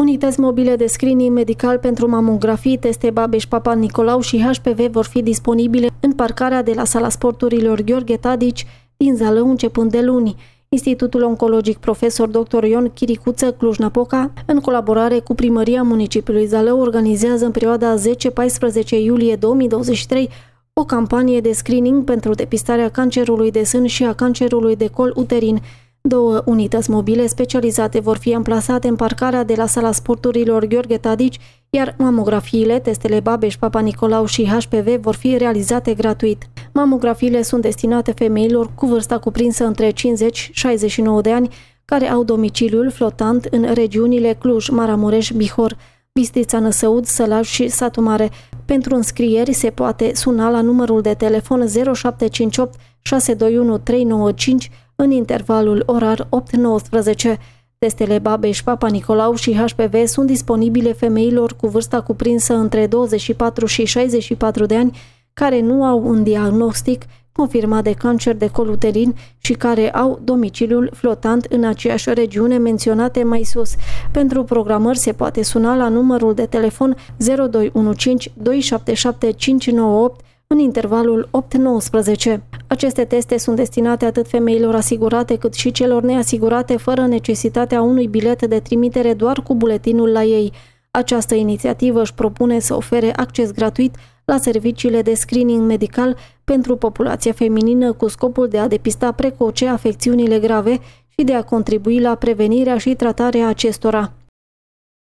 Unități mobile de screening medical pentru mamografii, teste Babeș-Papa Nicolau și HPV vor fi disponibile în parcarea de la Sala Sporturilor Gheorghe Tadici din Zalău începând de luni. Institutul Oncologic Profesor Dr. Ion Chiricuță Cluj-Napoca, în colaborare cu Primăria Municipiului Zalău, organizează în perioada 10-14 iulie 2023 o campanie de screening pentru depistarea cancerului de sân și a cancerului de col uterin. 2 unități mobile specializate vor fi amplasate în parcarea de la Sala Sporturilor Gheorghe Tadici, iar mamografiile, testele Babeș-Papa Nicolau și HPV vor fi realizate gratuit. Mamografiile sunt destinate femeilor cu vârsta cuprinsă între 50-69 de ani, care au domiciliul flotant în regiunile Cluj, Maramureș, Bihor, Bistrița, Năsăud, Sălaj și Satu Mare. Pentru înscrieri se poate suna la numărul de telefon 0758 621 395 în intervalul orar 8-19. Testele Babeș-Papa Nicolau și HPV sunt disponibile femeilor cu vârsta cuprinsă între 24 și 64 de ani, care nu au un diagnostic confirmat de cancer de col uterin și care au domiciliul flotant în aceeași regiune menționate mai sus. Pentru programări se poate suna la numărul de telefon 0215 277 598 în intervalul 8-19. Aceste teste sunt destinate atât femeilor asigurate cât și celor neasigurate fără necesitatea unui bilet de trimitere doar cu buletinul la ei. Această inițiativă își propune să ofere acces gratuit la serviciile de screening medical pentru populația feminină cu scopul de a depista precoce afecțiunile grave și de a contribui la prevenirea și tratarea acestora.